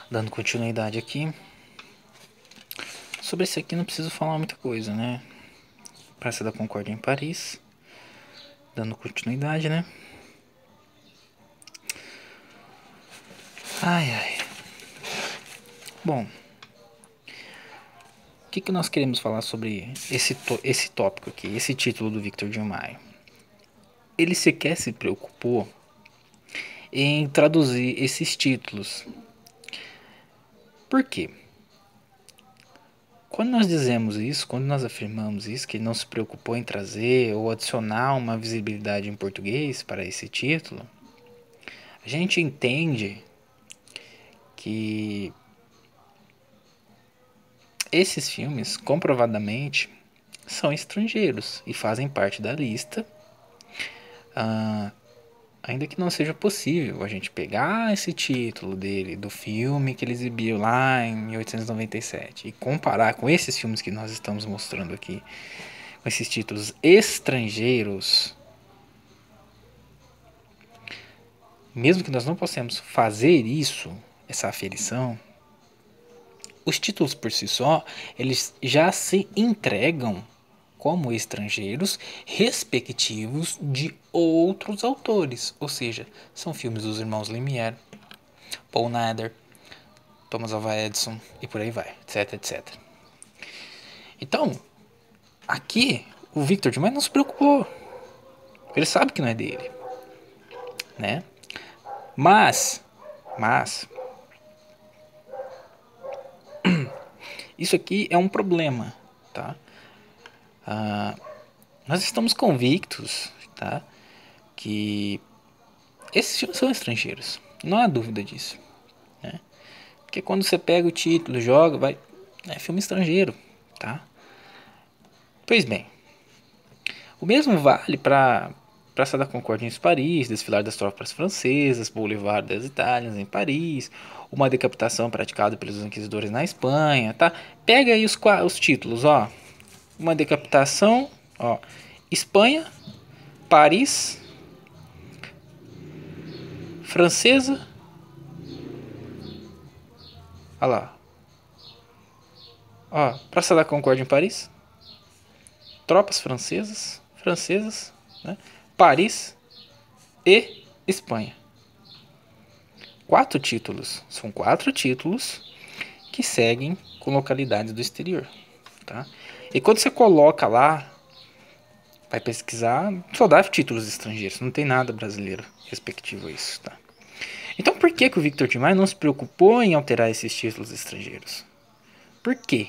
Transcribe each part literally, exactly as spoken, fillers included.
Dando continuidade aqui. Sobre esse aqui não preciso falar muita coisa, né? Praça da Concórdia em Paris. Dando continuidade, né? Ai, ai. Bom, o que, que nós queremos falar sobre esse, esse tópico aqui, esse título do Victor de Maio? Ele sequer se preocupou em traduzir esses títulos. Por quê? Quando nós dizemos isso, quando nós afirmamos isso, que ele não se preocupou em trazer ou adicionar uma visibilidade em português para esse título, a gente entende que esses filmes, comprovadamente, são estrangeiros e fazem parte da lista, ah, ainda que não seja possível a gente pegar esse título dele, do filme que ele exibiu lá em mil oitocentos e noventa e sete, e comparar com esses filmes que nós estamos mostrando aqui, com esses títulos estrangeiros. Mesmo que nós não possamos fazer isso, essa aferição, os títulos por si só, eles já se entregam como estrangeiros respectivos de outros autores, ou seja, são filmes dos irmãos Lumière, Paul Nader, Thomas Alva Edison e por aí vai, etc, etcétera. Então, aqui o Victor de Maio não se preocupou, ele sabe que não é dele, né? Mas, mas isso aqui é um problema, tá? Ah, nós estamos convictos, tá, que esses filmes são estrangeiros, não há dúvida disso, né? Porque quando você pega o título, joga, vai, é filme estrangeiro, tá? Pois bem, o mesmo vale para Praça da Concórdia em Paris, Desfilar das Tropas Francesas, Boulevard das Itálias em Paris, uma decapitação praticada pelos inquisidores na Espanha, tá? Pega aí os, os títulos, ó. Uma decapitação, ó, Espanha, Paris, Francesa, olha lá, ó, Praça da Concórdia em Paris, tropas francesas, francesas, né? Paris e Espanha. Quatro títulos, são quatro títulos que seguem com localidades do exterior, tá? E quando você coloca lá, vai pesquisar, só dá títulos estrangeiros, não tem nada brasileiro respectivo a isso, tá? Então por que, que o Victor de Maio não se preocupou em alterar esses títulos estrangeiros? Por quê?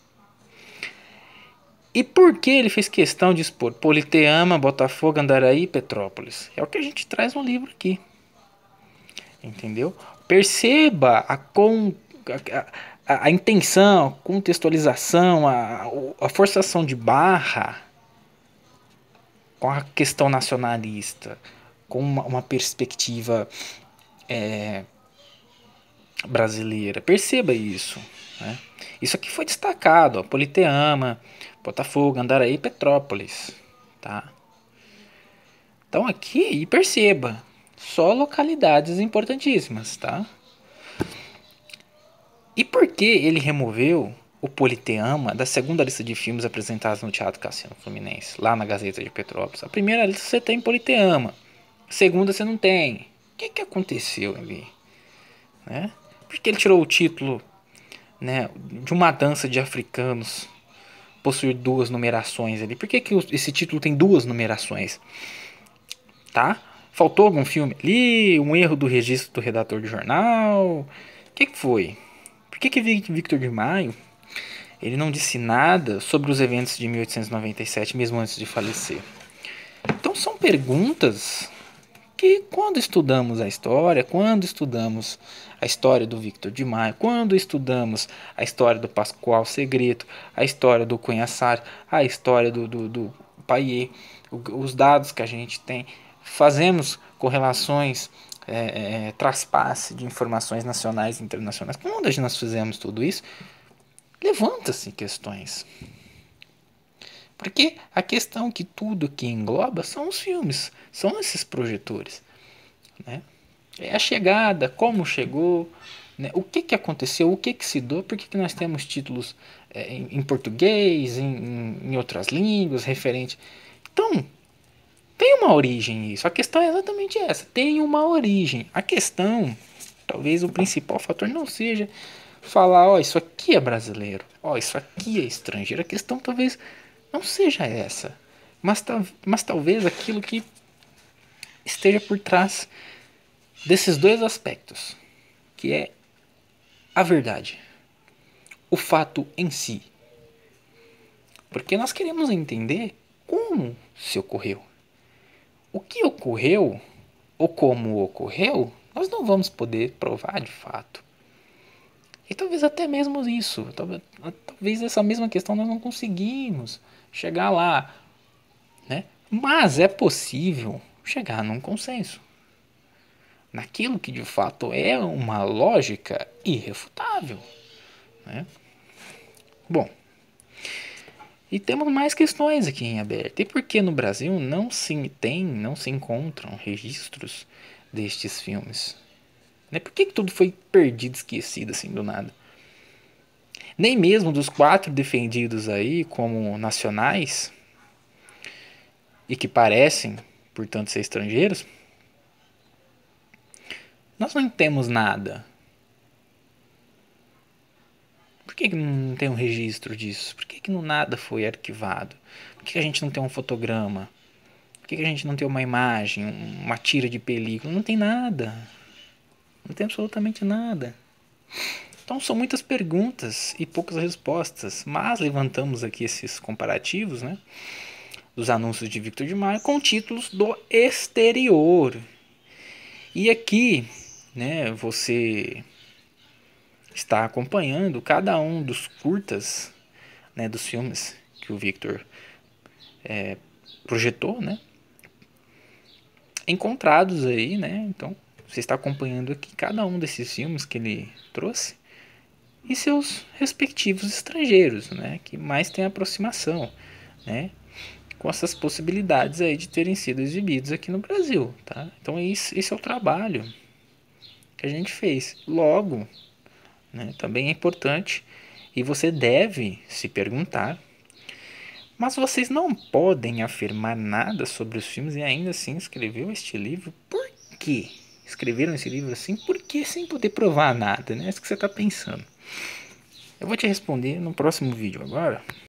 E por que ele fez questão de expor Politeama, Botafogo, Andaraí e Petrópolis? É o que a gente traz no livro aqui. Entendeu? Perceba a, con, a, a, a intenção, a contextualização, a, a forçação de barra com a questão nacionalista, com uma, uma perspectiva é, brasileira. Perceba isso, né? Isso aqui foi destacado, ó, Politeama, Botafogo, Andaraí e Petrópolis, tá? Então aqui, e perceba, só localidades importantíssimas, tá? E por que ele removeu o Politeama da segunda lista de filmes apresentados no Teatro Cassino Fluminense, lá na Gazeta de Petrópolis? A primeira lista você tem Politeama, a segunda você não tem. O que, que aconteceu ali? Né? Por que ele tirou o título, né, de uma dança de africanos possuir duas numerações ali? Por que, que esse título tem duas numerações? Tá? Faltou algum filme ali? Um erro do registro do redator de jornal? O que, que foi? Por que, que Victor de Maio ele não disse nada sobre os eventos de mil oitocentos e noventa e sete, mesmo antes de falecer? Então são perguntas que quando estudamos a história, quando estudamos a história do Victor de Maio, quando estudamos a história do Pascoal Segreto, a história do Cunha Sartre, a história do, do, do Paier, os dados que a gente tem, fazemos correlações, é, é, traspasse de informações nacionais e internacionais. Quando nós fizemos tudo isso, levanta-se questões. Porque a questão que tudo que engloba são os filmes, são esses projetores, né? É a chegada, como chegou, né? O que, que aconteceu, o que, que se deu, por que, que nós temos títulos é, em, em português, em, em, em outras línguas, referente. Então, tem uma origem isso. A questão é exatamente essa. Tem uma origem. A questão, talvez o principal fator não seja falar, ó, oh, isso aqui é brasileiro, ó, oh, isso aqui é estrangeiro. A questão talvez não seja essa. Mas, mas talvez aquilo que esteja por trás desses dois aspectos, que é a verdade, o fato em si. Porque nós queremos entender como se ocorreu. O que ocorreu, ou como ocorreu, nós não vamos poder provar de fato. E talvez até mesmo isso, talvez, talvez essa mesma questão nós não conseguimos chegar lá, né? Mas é possível chegar num consenso naquilo que de fato é uma lógica irrefutável, né? Bom, e temos mais questões aqui em aberto. E por que no Brasil não se tem, não se encontram registros destes filmes? Né? Por que, que tudo foi perdido, esquecido assim do nada? Nem mesmo dos quatro defendidos aí como nacionais e que parecem, portanto, ser estrangeiros, nós não temos nada. Por que, que não tem um registro disso? Por que, que não nada foi arquivado? Por que, que a gente não tem um fotograma? Por que, que a gente não tem uma imagem, uma tira de película? Não tem nada. Não tem absolutamente nada. Então são muitas perguntas e poucas respostas. Mas levantamos aqui esses comparativos, né, dos anúncios de Victor de Maio com títulos do exterior. E aqui, né, você está acompanhando cada um dos curtas, né, dos filmes que o Victor é, projetou, né, encontrados aí, né? Então você está acompanhando aqui cada um desses filmes que ele trouxe e seus respectivos estrangeiros, né, que mais tem aproximação, né, com essas possibilidades aí de terem sido exibidos aqui no Brasil, tá? Então esse, esse é o trabalho que a gente fez. Logo, né, também é importante e você deve se perguntar, mas vocês não podem afirmar nada sobre os filmes e ainda assim escreveu este livro? Por quê? Escreveram esse livro assim? Por que sem poder provar nada, né? É isso que você está pensando. Eu vou te responder no próximo vídeo agora.